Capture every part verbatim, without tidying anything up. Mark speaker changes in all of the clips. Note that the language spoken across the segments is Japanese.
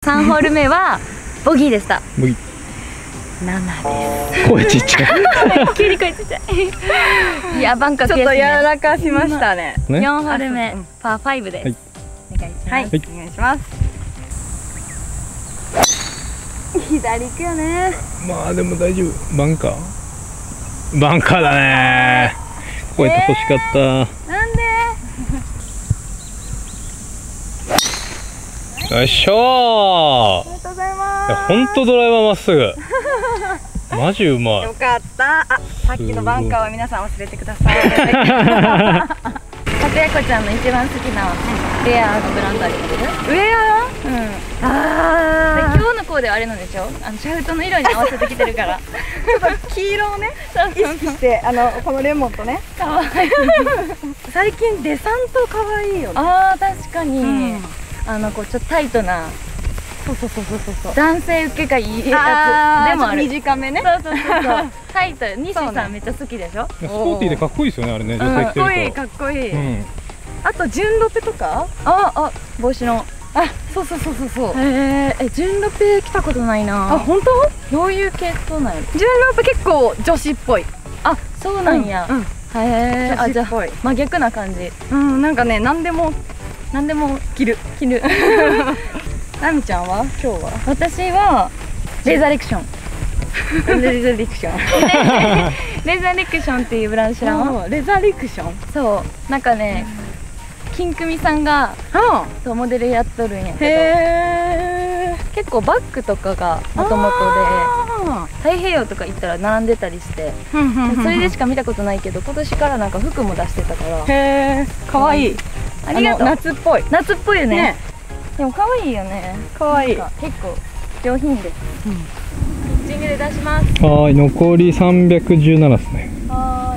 Speaker 1: さんホール目はボギーでした。
Speaker 2: ボギー
Speaker 1: ななです。
Speaker 2: 声ちっちゃい。
Speaker 1: 急に声ちっちゃい。いや、バンカー
Speaker 3: ちょっと柔らかしましたね。
Speaker 1: よんホール目パーファイブです。お願いします。
Speaker 3: はい、お願いします。左行くよね。
Speaker 2: まあでも大丈夫。バンカーバンカーだね。こうやって欲しかった。
Speaker 3: なんで？
Speaker 2: よいしょー。
Speaker 3: ありがとうございます。
Speaker 2: いや、ほんとドライバーまっすぐ。マジうまい。
Speaker 3: よかった。あ、さっきのバンカーは皆さん忘れてください。
Speaker 1: かつやこちゃんの一番好きなウェアのブランドあります？
Speaker 3: ウェア？
Speaker 1: うん。
Speaker 3: ああ。
Speaker 1: 今日のコーデはあれなんでしょ？あのシャフトの色に合わせてきてるから。
Speaker 3: ちょっと黄色をね、意識してあのこのレモンとね。
Speaker 1: かわいい。
Speaker 3: 最近デサント可愛いよね。
Speaker 1: ああ、確かに。あのこうちょっとタイトな。
Speaker 3: そうそうそうそうそう。
Speaker 1: 男性受けがいいやつでもある。
Speaker 3: 短めね。
Speaker 1: そうそうそうそう。タイト、西さんめっちゃ好きでしょ。
Speaker 2: スポーティーでかっこいいですよね、あれね。女性着てると。
Speaker 3: かっこいい、かっこいい。あと純ロペとか？
Speaker 1: ああ、帽子の。
Speaker 3: あ、そうそうそうそうそう。
Speaker 1: へえ、純ロペ着たことないな。
Speaker 3: あ、本当？
Speaker 1: どういう系統なんやろ。
Speaker 3: 純ロペ結構女子っぽい。
Speaker 1: あ、そうなんや。へえ、あ、じゃあ真逆な感じ。
Speaker 3: うん、なんかね、なんでもなんでも着る着る。なみちゃんは今日は？
Speaker 1: 私はレザレクション。
Speaker 3: レザレクション。
Speaker 1: レザレクションっていうブランド知らん？
Speaker 3: レザレクション。
Speaker 1: そう、なんかね、金久美さんがそうモデルやっとるんやけど、結構バッグとかがもともとで太平洋とか行ったら並んでたりして、それでしか見たことないけど、今年からなんか服も出してたから。
Speaker 3: へえ、可愛い。
Speaker 1: ありがとう。
Speaker 3: 夏っぽい。
Speaker 1: 夏っぽいよね。でも可愛いよね。
Speaker 3: 可愛い。
Speaker 1: 結構上品です。ピッチングで出します。
Speaker 2: はい、残りさんびゃくじゅうななですね。
Speaker 1: は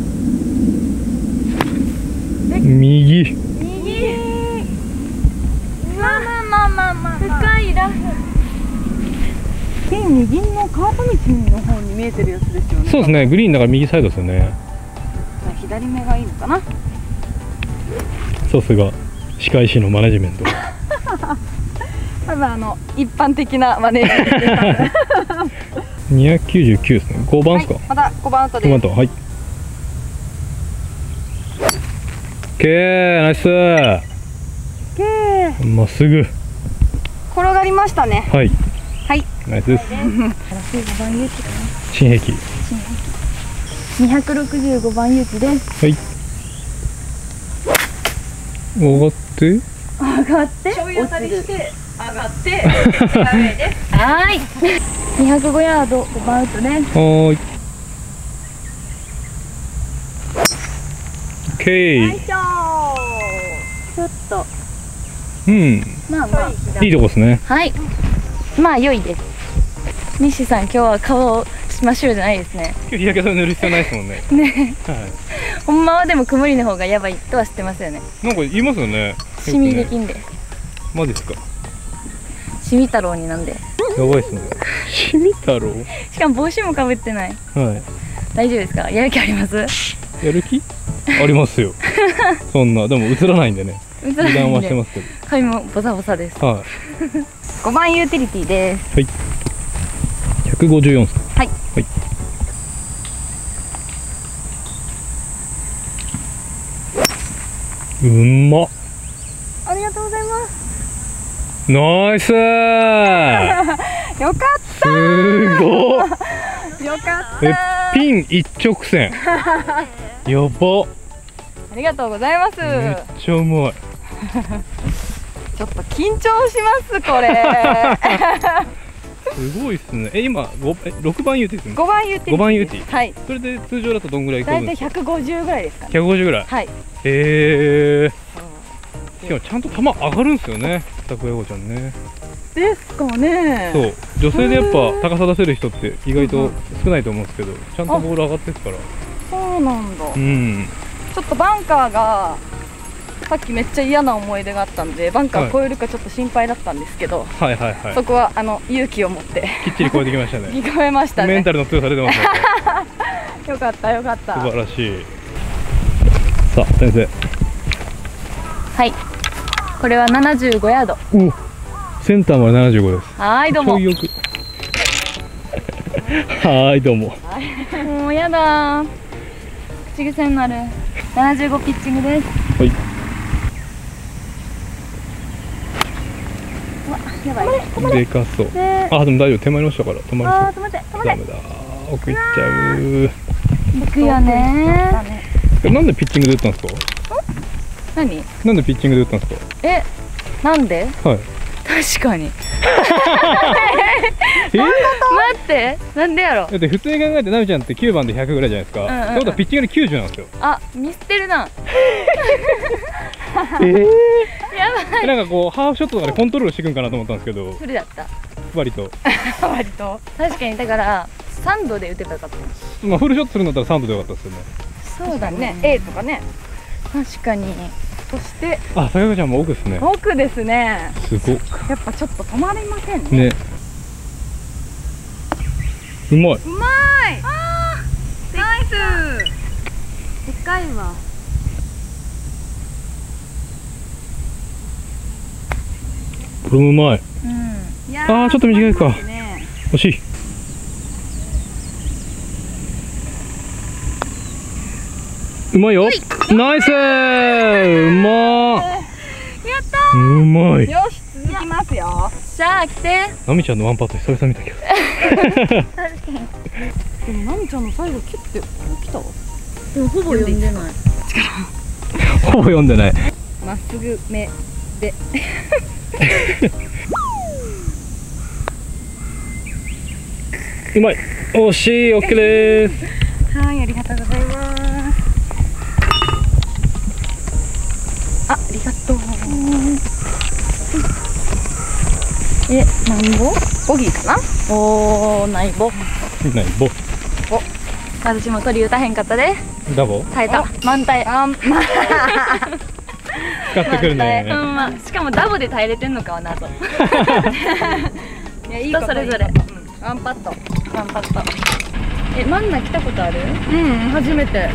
Speaker 2: ーい。右。
Speaker 1: 右。まあまあまあまあまあ。深いラフ。
Speaker 3: ピン右のカート道の方に見えてるやつですよね。
Speaker 2: そうですね、グリーンだから右サイドですよね。
Speaker 3: 左目がいいのかな。
Speaker 2: さすが歯科医師のマネジメント。
Speaker 3: 多分あの一般的なマネージメント。
Speaker 2: にひゃくきゅうじゅうきゅうですね。ごばんですか？
Speaker 3: またごばんアウトです。
Speaker 2: ごばんと、はい。オッケー、ナイスー。
Speaker 3: オッケー。
Speaker 2: まっすぐ。
Speaker 3: 転がりましたね。
Speaker 2: はい。
Speaker 3: はい。
Speaker 2: ナイスです。新壁。
Speaker 1: にひゃくろくじゅうごばんユーチです。
Speaker 2: はい。上がって。
Speaker 1: 上がって。
Speaker 3: 醤油当たりして。上がって。
Speaker 1: はい。にひゃくごヤードごばんアウトです。
Speaker 2: はーい。オッケー。
Speaker 1: ちょっと。
Speaker 2: うん。
Speaker 1: まあまあ。
Speaker 2: いいとこですね。
Speaker 1: はい。まあ良いです。西さん、今日は顔真っ白じゃないですね。
Speaker 2: 今日日焼け止め塗る必要ないですもんね。
Speaker 1: ね。
Speaker 2: はい。
Speaker 1: ほんまはでも曇りの方がやばいとは知ってますよね。
Speaker 2: なんか言いますよね。
Speaker 1: シミできんで。
Speaker 2: マジですか。
Speaker 1: シミ太郎になんで。
Speaker 2: やばいっすね。シミ太郎。
Speaker 1: しかも帽子もかぶってない。
Speaker 2: はい。
Speaker 1: 大丈夫ですか。やる気あります？
Speaker 2: やる気？ありますよ。そんな、でも映らないんでね。
Speaker 1: 映らないんで。
Speaker 2: 油断はしてますけど。
Speaker 1: 髪もボサボサです。
Speaker 2: はい。
Speaker 1: ごばんユーティリティです。
Speaker 2: はい。ひゃくごじゅうよんですか。
Speaker 1: はい。
Speaker 2: はい。うんま。
Speaker 3: ありがとうございます。
Speaker 2: ナイスー。
Speaker 3: よかった
Speaker 2: すごい。
Speaker 3: よかっ
Speaker 2: え、
Speaker 3: た。
Speaker 2: ピン一直線。やば。
Speaker 3: ありがとうございます。
Speaker 2: めっちゃうまい。
Speaker 3: ちょっと緊張しますこれ。
Speaker 2: すごいっすね。え、今ごえろくばんユーティですね。
Speaker 3: ごばんユーティ。
Speaker 2: ごばんユーティ。
Speaker 3: はい。
Speaker 2: それで通常だとどんぐらい飛
Speaker 3: だいたい
Speaker 2: ぶんですか。
Speaker 3: ひゃくごじゅうぐらいですかね。
Speaker 2: ひゃくごじゅうぐらい。
Speaker 3: はい。
Speaker 2: へえ。しかもちゃんと球上がるんですよね。タクヤゴちゃんね。
Speaker 3: ですかね。
Speaker 2: そう。女性でやっぱ高さ出せる人って意外と少ないと思うんですけど、ちゃんとボール上がってるから。
Speaker 3: そうなんだ。
Speaker 2: うん。
Speaker 3: ちょっとバンカーがさっきめっちゃ嫌な思い出があったんで、バンカー越えるかちょっと心配だったんですけど、
Speaker 2: はいはいはい。
Speaker 3: そこはあの勇気を持って
Speaker 2: きっちり越えてきましたね。
Speaker 3: 聞こえましたね。
Speaker 2: メンタルの強さ出てますね。
Speaker 3: よかったよかった。
Speaker 2: 素晴らしい。さあ先生。
Speaker 1: はい。これはななじゅうごヤード。
Speaker 2: お。 センターまでななじゅうごです。
Speaker 1: はーいどうも。
Speaker 2: ちょいよくはーいどうも。
Speaker 1: もうやだー。口癖になる。ななじゅうごピッチングです。
Speaker 2: はい。
Speaker 1: うわ、やばい。
Speaker 2: でかそう。
Speaker 1: で、
Speaker 2: あ、でも大丈夫。手前の下から止まりそう。
Speaker 1: あー、止まって、止まって。
Speaker 2: ダメだ。奥行っちゃう。
Speaker 1: 行くよねー。
Speaker 2: え、なんでピッチングで打ったんですか。
Speaker 1: 何？
Speaker 2: なんでピッチングで打ったんです
Speaker 1: え、なんで？
Speaker 2: か。はい。
Speaker 1: 確かに。
Speaker 2: えー、
Speaker 1: 待って、なんでやろ。
Speaker 2: だって普通に考えてなみちゃんってきゅうばんでひゃくぐらいじゃないですか。
Speaker 1: うんうんうん
Speaker 2: ってことはピッチングできゅうじゅうなんですよ。
Speaker 1: あ、ミスってるな。
Speaker 2: えー、
Speaker 1: やばい。
Speaker 2: なんかこうハーフショットとかでコントロールしていくんかなと思ったんですけど、
Speaker 1: フルだった。
Speaker 2: 割と。
Speaker 3: 割と
Speaker 1: 確かに、だからサンドで打てばよかった。
Speaker 2: まあフルショットするんだったらサンドでよかったですよね。
Speaker 1: そうだね。
Speaker 3: A とかね。
Speaker 1: 確かに。
Speaker 3: そして
Speaker 2: あ、坂上ちゃんも奥ですね。
Speaker 3: 奥ですね。
Speaker 2: すごっ。
Speaker 3: やっぱちょっと止まりませんね。
Speaker 2: ね。うまい。
Speaker 3: うまい。あー、ナイス。でかいわ。
Speaker 2: これもうまい。
Speaker 1: うん。
Speaker 3: いや
Speaker 2: あーちょっと短いか
Speaker 3: 止まりますね。
Speaker 2: 惜しい。うまいよ。ナイスー。うまー。
Speaker 1: やった
Speaker 2: うまい。
Speaker 3: よし、続きますよ。
Speaker 1: ー。さあ来て。
Speaker 2: ナミちゃんのワンパット久々見たけど。
Speaker 3: でもナミちゃんの最後切って来たわ。
Speaker 1: でもほぼ読んでない。
Speaker 2: ほぼ読んでない。
Speaker 3: まっすぐ目で。
Speaker 2: うまい。惜しい。オッケーです。
Speaker 3: はい、ありがとうございます。あ、ありがとう。
Speaker 1: え、なんぼ？
Speaker 3: ボギーかな。
Speaker 1: おー、ないぼ。
Speaker 2: ないボ。
Speaker 1: 私も鳥打たへんかったで。
Speaker 2: ダボ。
Speaker 1: 耐えた。満タイ。
Speaker 3: あん、ま
Speaker 2: 使ってくるね。
Speaker 1: ほんま。しかもダボで耐えれてんのかは謎。
Speaker 3: いや、いい
Speaker 1: 人それぞれ。
Speaker 3: ワンパット。
Speaker 1: ワンパット。え、マンナ来たことある？
Speaker 3: うん、初めて。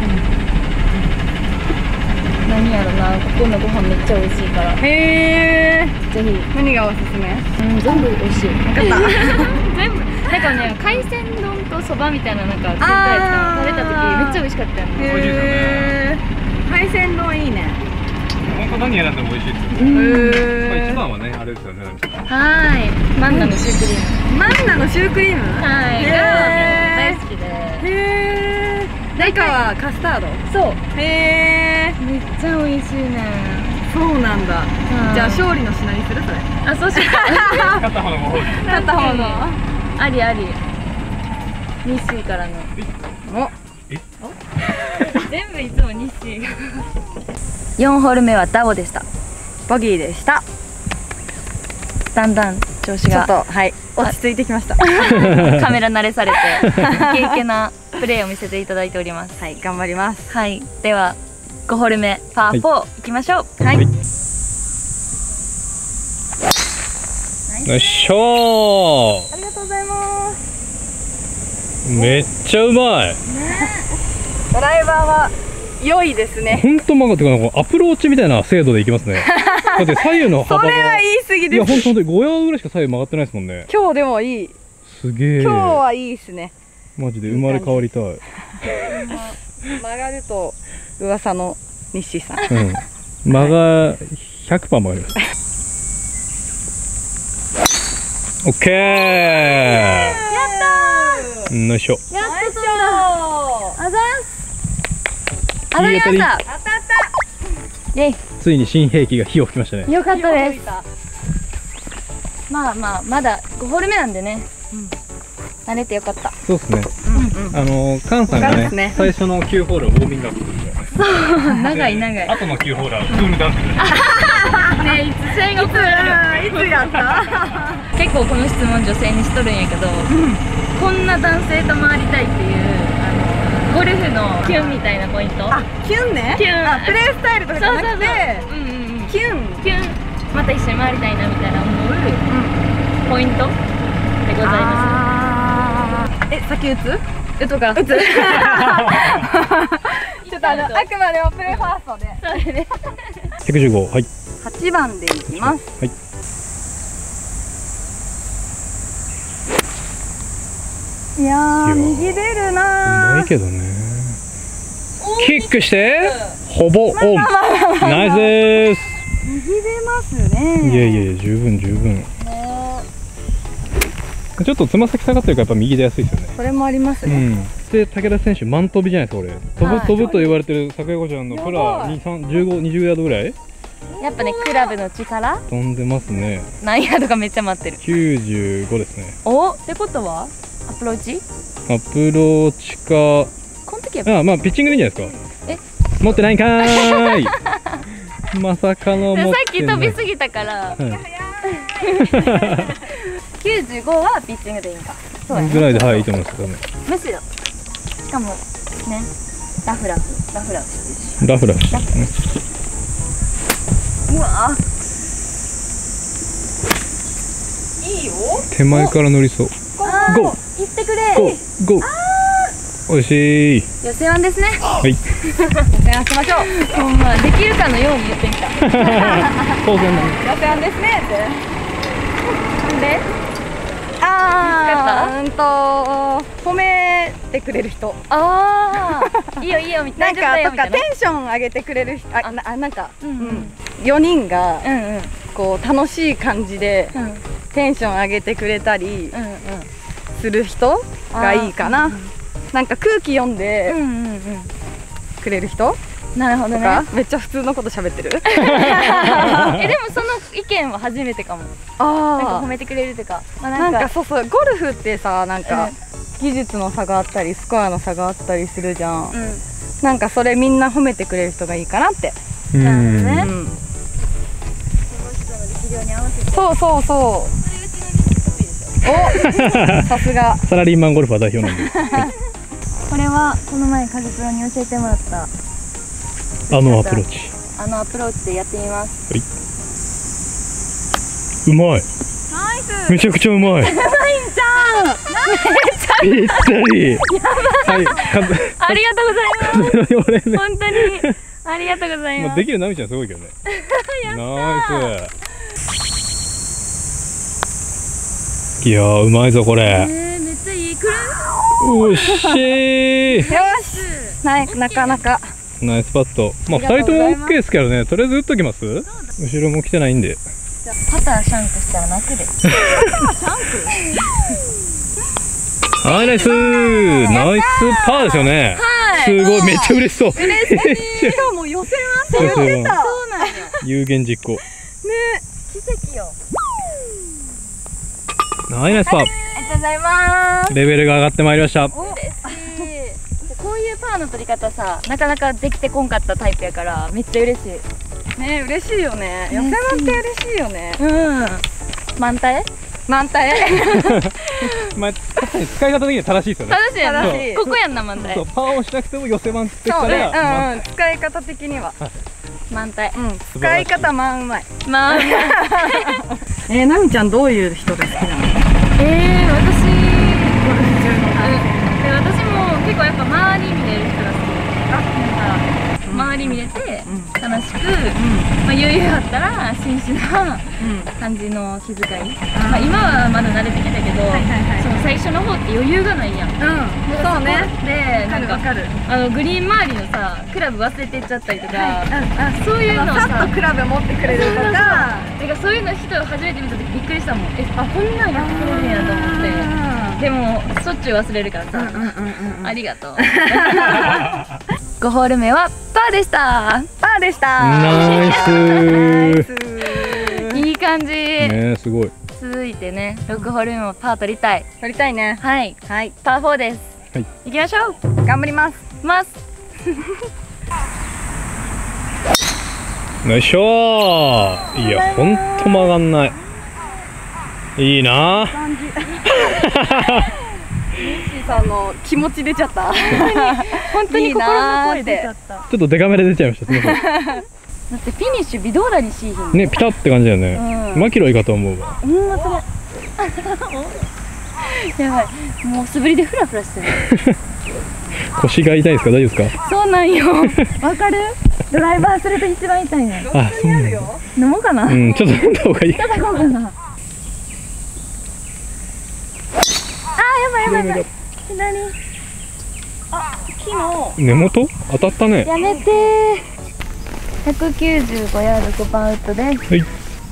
Speaker 1: 何やろな、ここのご飯めっちゃ美味しいから。
Speaker 3: へえ。
Speaker 1: ぜひ。
Speaker 3: 何がおすすめ？
Speaker 1: うん、全部美味しい。
Speaker 3: 分かった。
Speaker 1: 全部。なんかね、海鮮丼とそばみたいななんかついたやつ食べた時めっちゃ美味しかったよね。
Speaker 2: 美味しいですよね。
Speaker 3: 海鮮丼いいね。
Speaker 2: 本当何選んでも美味しいですよ。
Speaker 1: うん。
Speaker 2: まあ一番はね、あれですよね。
Speaker 1: はーい。マンナのシュークリーム。
Speaker 3: マンナのシュークリーム？
Speaker 1: はい。
Speaker 3: へー
Speaker 1: が大好きで。
Speaker 3: へえ。中はカスタード。
Speaker 1: そう。
Speaker 3: へえ。
Speaker 1: めっちゃ美味しいね。
Speaker 3: そうなんだ。じゃあ勝利の品にするそれ。
Speaker 1: あ、そうしよう。
Speaker 2: 勝った方のご褒美。
Speaker 3: 勝った方の。
Speaker 1: ありあり。日清からの。
Speaker 3: お。
Speaker 1: 全部いつも日清が。よんホール目はダボでした。
Speaker 3: ボギーでした。
Speaker 1: だんだん調子が
Speaker 3: ちょっとはい落ち着いてきました。
Speaker 1: カメラ慣れされてイケイケなプレーを見せていただいております。
Speaker 3: はい頑張ります。
Speaker 1: はい、ではごホール目パーフォーいきましょう。
Speaker 2: はい。よいしょ
Speaker 3: ありがとうございます。
Speaker 2: ー。めっちゃうまい。
Speaker 3: ドライバーは良いですね。
Speaker 2: 本当曲がってか、アプローチみたいな精度でいきますね。だって左右の
Speaker 3: そ
Speaker 2: 幅が。
Speaker 3: れは言い過ぎ
Speaker 2: いや、
Speaker 3: です。
Speaker 2: 本当本当にごヤードぐらいしか左右曲がってないですもんね。
Speaker 3: 今日でもいい。
Speaker 2: すげえ。
Speaker 3: 今日はいいですね。
Speaker 2: マジで生まれ変わりたい。
Speaker 3: 曲がると噂の日誌さん。
Speaker 2: うん。間がひゃくパーセント曲がります。オッケー。
Speaker 3: やった
Speaker 2: よいしょ。
Speaker 1: やっ
Speaker 3: ー。
Speaker 1: と飛んだ。あざーす。あざ
Speaker 2: いい当たり
Speaker 1: ました。
Speaker 3: 当たった。
Speaker 1: イェイ。
Speaker 2: ついに新兵器が火を吹きましたね。
Speaker 1: よかったです。
Speaker 3: す。
Speaker 1: まあまあまだごホール目なんでね。慣れてよかった。
Speaker 2: そうですね。
Speaker 3: うんうん。
Speaker 2: あのー、カンさんがね
Speaker 3: わかりますね
Speaker 2: 最初のきゅうホールをウォーミングアップするんで。
Speaker 1: 長い長い。
Speaker 2: 後のきゅうホールはクールダウンする。
Speaker 1: ね、いつ戦国
Speaker 3: いつやった？
Speaker 1: 結構この質問女性にしとるんやけど、こんな男性と回りたいっていうあのゴルフのキュンみたいなポイント。
Speaker 3: あ、キュンね。
Speaker 1: キュン
Speaker 3: あ、プレースタイルとかじゃなくて、
Speaker 1: うんうんうん、
Speaker 3: キュン。
Speaker 1: キュン、また一緒に回りたいなみたいな思うポイントでございま
Speaker 3: あーえ、先打つ？
Speaker 1: す。打とか。打つ。
Speaker 3: ちょっとあのあくまでもプレーファーストで。
Speaker 1: そうだね。
Speaker 2: ひゃくじゅうご、はい。
Speaker 3: はちばんでいきます。
Speaker 2: はい。
Speaker 3: いやー、右出る
Speaker 2: う
Speaker 3: なー。
Speaker 2: まいけどね。キックしてほぼオン。ナイスです。
Speaker 3: 右出ますね。
Speaker 2: いやいやいや、十分十分。ちょっとつま先下がってるからやっぱ右出やすいですよね。
Speaker 3: それもありますね。
Speaker 2: うん。で武田選手満飛びじゃないですか。俺飛ぶ、
Speaker 1: はい
Speaker 2: 飛ぶと言われてる坂井子ちゃんのプラに、さん、じゅうご、にじゅうヤードぐらい
Speaker 1: やっぱね、クラブの力
Speaker 2: 飛んでますね。
Speaker 1: 何ヤードかめっちゃ待ってる。
Speaker 2: きゅうじゅうごですね。
Speaker 1: おってことはアプローチ
Speaker 2: アプローチか。
Speaker 1: この時は
Speaker 2: ああ、まあピッチングでいいんじゃないですか。持ってないんかーい。まさかの持
Speaker 1: さ
Speaker 2: ってない。
Speaker 1: っき飛びすぎたから、
Speaker 2: はい
Speaker 1: きゅうじゅうごはピッチングでいいんか。そうだね。
Speaker 2: ぐらいで、はい、いいと思いますけどね。
Speaker 1: むしろしかもね、ラフラフラフラフしてるし。
Speaker 2: ラフラフしてるね。
Speaker 1: うわいいよ。
Speaker 2: 手前から乗りそう。
Speaker 1: あー
Speaker 2: ゴー
Speaker 1: 行ってくれ。
Speaker 2: ゴーゴー。おいしい。
Speaker 1: 予選案ですね。
Speaker 2: はい。
Speaker 1: 予選案しましょう。ほんまできるかのように言ってみた。
Speaker 2: 当然だ。
Speaker 3: 予選案ですねって。
Speaker 1: で、
Speaker 3: あー、うんと褒めてくれる人。
Speaker 1: ああ、いいよいいよみた
Speaker 3: ないん
Speaker 1: な。大丈夫だよみたいな
Speaker 3: かとかテンション上げてくれる人。あ、なあなんか、
Speaker 1: うんうん
Speaker 3: よにんが
Speaker 1: うんうん
Speaker 3: こう楽しい感じで
Speaker 1: うんうん
Speaker 3: テンション上げてくれたり
Speaker 1: うん
Speaker 3: する人がいいかな。なんか空気読んで
Speaker 1: うんうんうん
Speaker 3: くれる人
Speaker 1: なるほどね。
Speaker 3: とか、めっちゃ普通のこと喋ってる。
Speaker 1: えでもその意見は初めてかも。なんか
Speaker 3: あ
Speaker 1: 褒めてくれるとか、まあ、
Speaker 3: あ、なんかそうそう、ゴルフってさ、なんか技術の差があったりスコアの差があったりするじゃん。
Speaker 1: うん
Speaker 3: なんかそれみんな褒めてくれる人がいいかなって。
Speaker 2: うん。
Speaker 1: なるほどね
Speaker 3: うん、
Speaker 1: その人の力量に合わせて。
Speaker 3: そうそうそう。お、さすが。
Speaker 2: サラリーマンゴルファー代表なんで。
Speaker 1: これはこの前カズプロに教えてもらった
Speaker 2: あのアプローチ。
Speaker 1: あのアプローチでやってみます。
Speaker 2: うまい。
Speaker 3: ナイス。
Speaker 2: めちゃくちゃうまい。
Speaker 3: ナインちゃん。
Speaker 2: ぴったり。はい。かず。
Speaker 1: ありがとうございます。
Speaker 2: カズプロにお礼ね。
Speaker 1: 本当にありがとうございます。
Speaker 2: まあできるナミちゃんすごいけどね。ナイス。いやーうまいぞこれ。
Speaker 1: えー、めっちゃいい。くる
Speaker 2: おっしー。
Speaker 3: よし。ななかなか。
Speaker 2: ナイスパット。まあ
Speaker 3: ありがとうご
Speaker 2: ふたりとも
Speaker 3: ざいます
Speaker 2: OK ですけどね。とりあえず打っときます。後ろも来てないんで。
Speaker 1: パターシャンクしたら泣くで。
Speaker 2: はいナイスー。ナイスパーですよね。
Speaker 1: はい
Speaker 2: すごいめっちゃ嬉しそう。
Speaker 3: 嬉しい。しかも予選は
Speaker 2: そうそう
Speaker 3: 攻めてた。
Speaker 1: そうなんよ。
Speaker 2: 有言実行。
Speaker 1: 奇跡よ。
Speaker 2: はいナイスパー。
Speaker 1: ありがとうございます。
Speaker 2: レベルが上がってまいりました。
Speaker 1: 嬉しい。こういうパーの取り方さ、なかなかできてこんかったタイプやからめっちゃ嬉しい。
Speaker 3: ね、嬉しいよね。予選はって嬉しいよね。
Speaker 1: うん。満タイ？
Speaker 3: 満タイ。
Speaker 2: まあ確かに使い方的には正しいですよね。
Speaker 1: 正しいやな。
Speaker 3: 正しい
Speaker 1: ここやんな満タイ
Speaker 2: そう。パーをしなくても寄せ満ってか
Speaker 3: そうね。
Speaker 2: ら。
Speaker 3: うんうん。使い方的には。
Speaker 1: 満タイ。
Speaker 3: うん。使い方満うまい。
Speaker 1: まあ。
Speaker 3: えー、なみちゃんどういう人が好きなの？
Speaker 1: えー、私、
Speaker 3: ゴルフ中の。
Speaker 1: で私も結構やっぱ周り見れる人が好き。なんか周り見れて楽しく、まあ、余裕あったら真摯な感じの気遣い。まあ今はまだ慣れてきたけど、その最初の方って余裕がないやん。
Speaker 3: うん。そうね。
Speaker 1: で、
Speaker 3: わか
Speaker 1: なんか
Speaker 3: るわかる。
Speaker 1: あのグリーン周りのさクラブ忘れてっちゃったりとか、
Speaker 3: あ、
Speaker 1: そういうのをさ、
Speaker 3: さっとクラブ持ってくれるとか。
Speaker 1: なんかそういうの人を初めて見た時びっくりしたもん。え、あこんなんやってくれるんやと思って。でもしょっちゅう忘れるからさ、ありがとう。ごホール目はパーでした。
Speaker 3: パーでした。
Speaker 2: ナイス
Speaker 3: ー。
Speaker 1: いい感じ。
Speaker 2: ねすごい。
Speaker 1: 続いてね、ろくホール目もパー取りたい。
Speaker 3: 取りたいね。
Speaker 1: はい、
Speaker 3: はい。
Speaker 1: パーフォーです。
Speaker 2: はい。
Speaker 1: 行きましょう。
Speaker 3: 頑張ります。
Speaker 1: ます。
Speaker 2: よいしょー。いやほんと曲がんない。いいなー。
Speaker 3: 感じ。ミッシーさんの気持ち出ちゃった。
Speaker 1: 本当に心の声出ちゃった。
Speaker 2: ちょっとデカめで出ちゃいました。すみません。
Speaker 1: だってフィニッシュ微動だにしいひん。
Speaker 2: ねピタって感じだよね。
Speaker 1: うん
Speaker 2: マキロイかと思うわ。
Speaker 1: うん、まそれ。やばい、もう素振りでフラフラしてる。
Speaker 2: 腰が痛いですか大丈夫ですか。
Speaker 1: そうなんよ。わかる？ドライバーすると一番痛いの。
Speaker 2: あそうなんだ。
Speaker 1: 飲もうかな。
Speaker 2: うんちょっと飲んだ方がいい。
Speaker 1: 叩こうかな。あー、やばいやばいやばい。 何？
Speaker 3: あ、木の
Speaker 2: 根元当たったね。
Speaker 1: やめてー。ひゃくきゅうじゅうごヤードごばんウッドです。
Speaker 2: はい。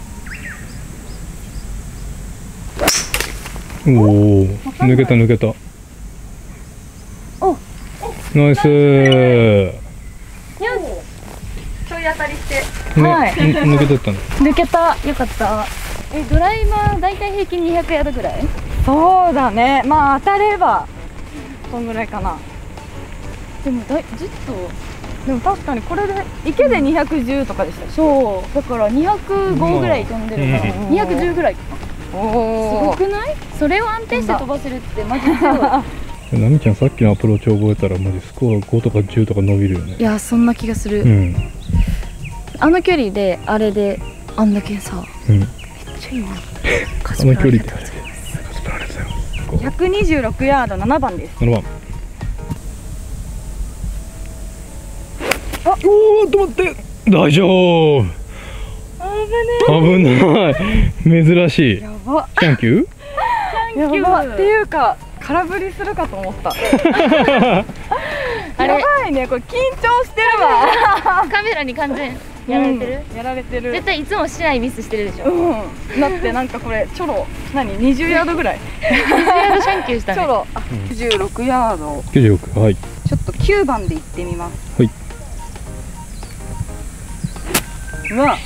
Speaker 2: おお、抜けた抜けた。
Speaker 1: お、
Speaker 2: ナイスー。
Speaker 3: ちょい当たりして
Speaker 2: ね、
Speaker 1: はい
Speaker 2: ん抜けてったね。
Speaker 1: 抜けた。よかった。え、ドライバーだいたい平均にひゃくヤードぐらい？
Speaker 3: そうだね、まあ当たればこんぐらいかな。
Speaker 1: でもだいずっと
Speaker 3: でも確かにこれで池でにひゃくじゅうとかでした。
Speaker 1: そうだからにひゃくごぐらい飛んでるから、
Speaker 3: うん
Speaker 1: にひゃくじゅうぐらいかな。す
Speaker 3: お
Speaker 1: ご
Speaker 3: お、
Speaker 1: くない？それを安定して飛ばせるってマジ強い。
Speaker 2: なみちゃんさっきのアプローチ覚えたらマジスコアごとかじゅうとか伸びるよね。
Speaker 1: いや、そんな気がする。
Speaker 2: うん
Speaker 1: あの距離であれであんだけさ、
Speaker 2: うん。
Speaker 1: めっちゃいいな。
Speaker 2: あの距離であれで。スプラありがとうございます。
Speaker 3: ひゃくにじゅうろくヤードななばんです。
Speaker 2: ななばん。
Speaker 3: あ、
Speaker 2: おお、止まって。大丈夫。危ない。珍しい。
Speaker 3: やば
Speaker 2: サンキュー。
Speaker 3: やばっていうか空振りするかと思った。
Speaker 1: あ
Speaker 3: や
Speaker 1: れ
Speaker 3: ばいね、これ緊張してるわ。
Speaker 1: カメラに完全やられてる、
Speaker 3: うんやられてる。
Speaker 1: 絶対いつもしないミスしてるでしょ。
Speaker 3: うん、だってなんかこれチョロ何にじゅうヤードぐらい。
Speaker 1: シャンキューしたね。
Speaker 3: チョロあきゅうじゅうろくヤード。
Speaker 2: きゅうじゅうろく。はい。
Speaker 3: ちょっときゅうばんで行ってみます。
Speaker 2: はい。
Speaker 3: うわ。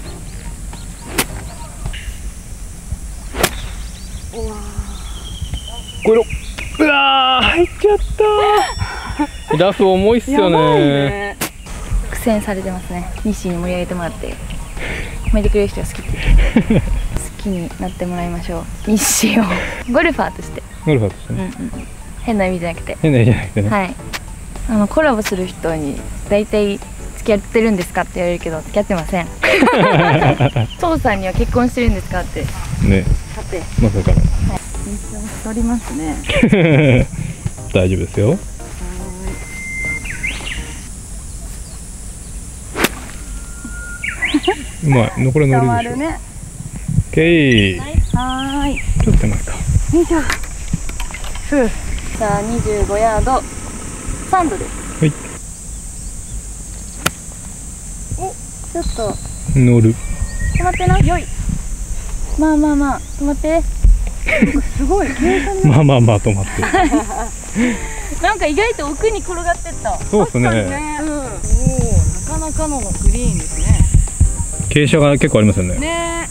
Speaker 2: これうわー入っちゃったー。ラフ重いっすよ
Speaker 3: やばい
Speaker 2: ね。
Speaker 3: ね。
Speaker 1: 苦戦されてますね。日誌に盛り上げてもらって褒めてくれる人が好きって好きになってもらいましょう。日誌をゴルファーとして、
Speaker 2: ゴルファーとして
Speaker 1: うんう
Speaker 2: ね。
Speaker 1: ん、変な意味じゃなくて、
Speaker 2: 変な意味じゃなくてね。
Speaker 1: はい、あのコラボする人に大体付き合ってるんですかって言われるけど付き合ってません。父さんには結婚してるんですかって
Speaker 2: ね、
Speaker 3: さて、
Speaker 2: まさかの。
Speaker 3: 緊張しておりますね。
Speaker 2: 大丈夫ですよ。うまい。残り乗るでしょ。
Speaker 3: 伝わるね。
Speaker 2: オッケー。
Speaker 3: はーい。
Speaker 2: ちょっと手前か。
Speaker 3: よいしょ。ふう。
Speaker 1: さあにじゅうごヤードさんどです。
Speaker 2: はい。
Speaker 1: ちょっと
Speaker 2: 乗る。
Speaker 1: 止まってな。よい。まあまあまあ止まって。
Speaker 3: すごい傾斜に。
Speaker 2: まあまあまあ止まって。
Speaker 1: なんか意外と奥に転がってった。
Speaker 2: そうですね。
Speaker 3: ね。うん。おお、なかなかのグリーンですね。
Speaker 2: 傾斜が結構ありますよね。
Speaker 3: ね。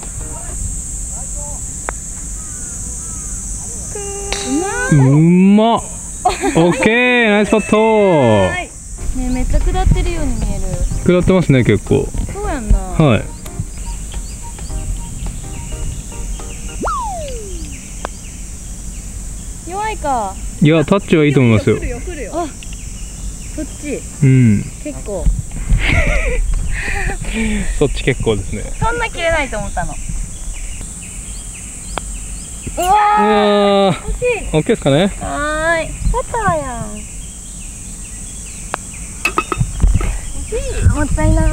Speaker 2: うまっ。オッケー、ナイスパット。
Speaker 1: ねえ、めっちゃ下ってるように見える。
Speaker 2: 下ってますね、結構。
Speaker 1: そうやんな。
Speaker 2: はい。
Speaker 1: 弱いか。
Speaker 2: いや、タッチはいいと思いますよ。
Speaker 3: 来るよ来るよ。
Speaker 1: あ、そっち
Speaker 2: うん。
Speaker 1: 結構。
Speaker 2: そっち結構ですね。
Speaker 1: そんな切れないと思ったの。う
Speaker 2: う
Speaker 1: わ
Speaker 2: わー、
Speaker 1: ー、惜しい。
Speaker 2: オッケーですかね。
Speaker 1: はーい。パターやん。惜しい。もったいない。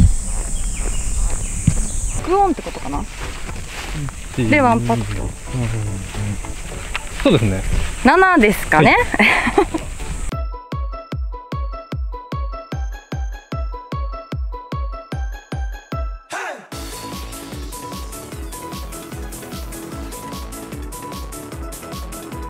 Speaker 3: クオンってことかな。でワンパット。
Speaker 2: そうですね。
Speaker 3: ななですかね。